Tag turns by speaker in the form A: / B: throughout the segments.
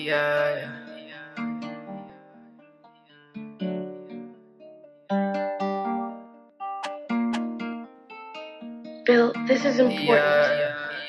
A: Yeah.
B: Bill, this is important.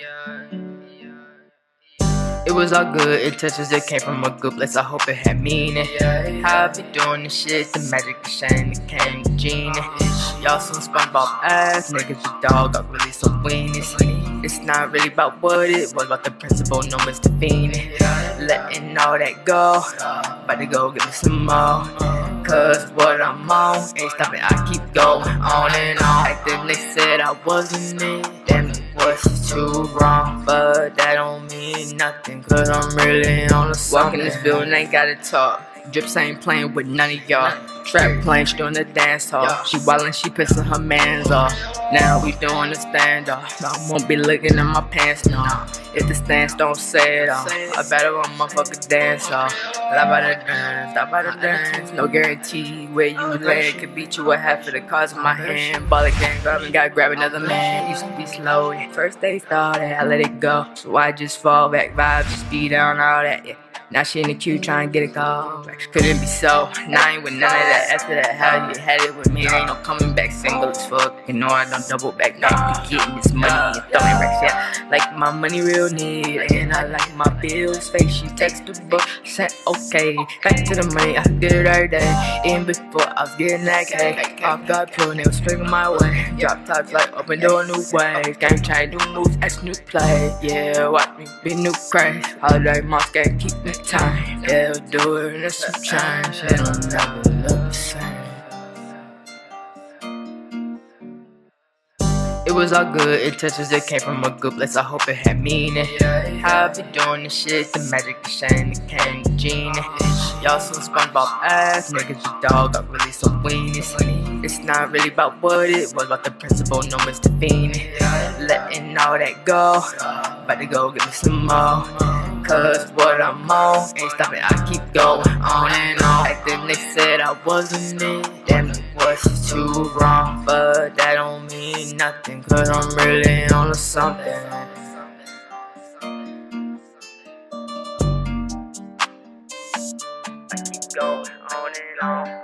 A: It was all good intentions, it came from a good place, I hope it had meaning. How I be doing this shit, the magic of ShannondaCANON genie. Y'all some SpongeBob ass niggas, the dog got really some weenies. It's not really about what it was, about the principle, no misdemeanor. Letting all that go, about to go get me some more. Cause what I'm on ain't stopping, I keep going on and on. Like then they said I wasn't it, damn it was too wrong. But that don't mean nothing, cause I'm really on the song. Walk in this building, ain't gotta talk. Drips ain't playing with none of y'all. Trap playing, she doing the dance hall. She wildin', she pissing her mans off. Now we doing the standoff. I won't be looking at my pants, no. If the stance don't say it all, I better run motherfucker dance off. But I better dance, no guarantee where you land. Could beat you with half of the cards in my hand. Ball again, gotta grab another man. Used to be slow, first they started, I let it go. So I just fall back, vibes, speed down, all that, yeah. Now she in the queue trying to get a call. Couldn't be so. Now I ain't with none of that. After that, how you had it with me? Ain't no coming back, single as fuck. You know I don't double back. Now I be getting this money and throwing racks. Yeah, like my money real need, and I like my bills fake. She texted but said okay. Back to the money, I did it every day. Even before I was getting that cake. Off guard pulling, it was swinging my way. Drop tops like open door, new ways. Game change, new moves, X new play. Yeah, watch me be new craze. Holiday months can't keep me time. They'll do it in some change. It'll never look the same. It was all good intentions, it came from a good place, I hope it had meaning. How I be doing this shit, the magic of ShannondaCANON genie. Y'all some SpongeBob ass niggas, the dog got really some weenies. It's not really about what it was, about the principle, no misdemeanor. Letting all that go, about to go get me some more. Cause what I'm on ain't stopping, I keep going on and on. Like then they said I wasn't it, damn it was too wrong. But that don't mean nothing, cause I'm really on to something. I keep going on and on.